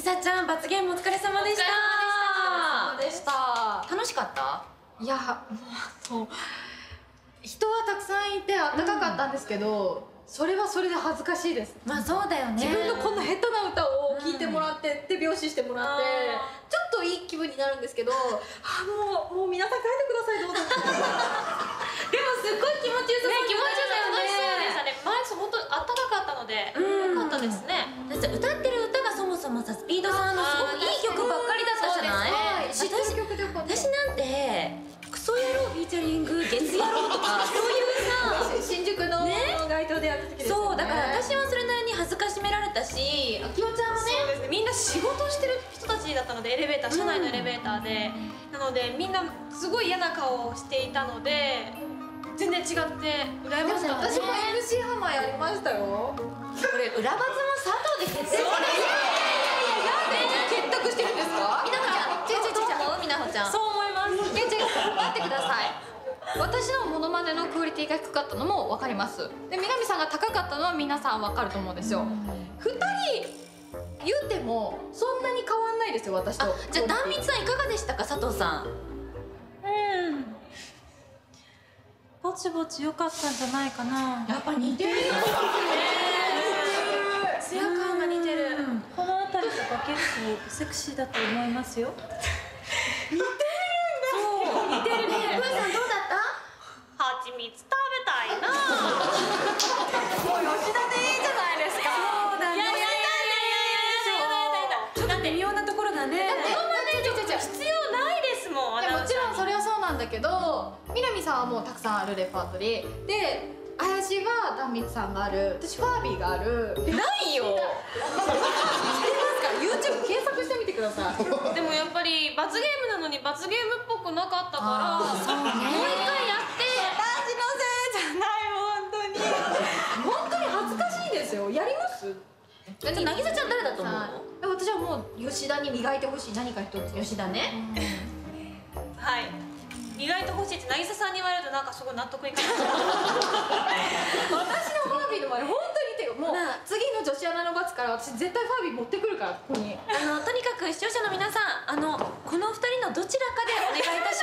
渚ちゃん、罰ゲームお疲れ様でした。 お疲れ様でした。 楽しかった？ いや、もう人はたくさんいてあったかかったんですけど、それはそれで恥ずかしいです。 まあそうだよね。 自分のこんな下手な歌を聴いてもらって、手拍子してもらってちょっといい気分になるんですけど、もう皆さん帰ってください、どうぞ。 でもすっごい気持ちよさそう。 気持ちよさそうでしたね。前本当あったかかったのでよかったですね。 だって歌ってる歌がそもそもさ、スピードさんのすごくいい曲ばっかりだったじゃない？ 知ってる曲でよかった。 私なんてクソ野郎フィーチャリング月野郎とかそういうさ、 新宿の街頭でやった時ですよね。 そうだから私はそれなりに恥ずかしめられたし、あきおちゃんはね、 みんな仕事してる人たちだったので、エレベーター、車内のエレベーターで、なのでみんなすごい嫌な顔をしていたので全然違って羨ましかった。 私も MC ハマーやりましたよ。 これ裏罰も佐藤で決定。 結託してるんですか？ みなほちゃん、違うみなほちゃん。 そう思います。 待ってください。私のモノマネのクオリティが低かったのも分かります。で、南さんが高かったのは皆さん分かると思うんですよ。2人言ってもそんなに変わんないですよ、私と。 じゃあ壇蜜さんいかがでしたか、佐藤さん。 ぼちぼち良かったんじゃないかな。 やっぱ似てる。 ツヤ感が似てる。 この辺りとか結構セクシーだと思いますよ。 似てるね。 プーさんどうだった？ 蜂蜜食べたいな。 もう吉田でいいじゃないですか。 そうだね。 だって微妙なところだね。 必要ないですもん。 もちろんそれはそうなんだけど、南さんはもうたくさんあるレパートリーで、林は壇蜜さんがある、私ファービーがある。 ないよ。 知ってますか？ YouTube 検索してみてください。 でもやっぱり罰ゲームなのに罰ゲームっぽくなかったから、 そうね。 もう一回やって。 私のせいじゃない、本当に恥ずかしいですよ。やります？ じゃあ渚ちゃん誰だと思うの？ 私はもう吉田に磨いてほしい何か一つ。 吉田ね。 はい。磨いてほしいって渚さんに言われるとなんかすごい納得いかない。 私のファービーの前本当にてもう次の女子アナの罰から私絶対ファービー持ってくるから、ここに。 とにかく視聴者の皆さん、この2人のどちらかでお願いいたします。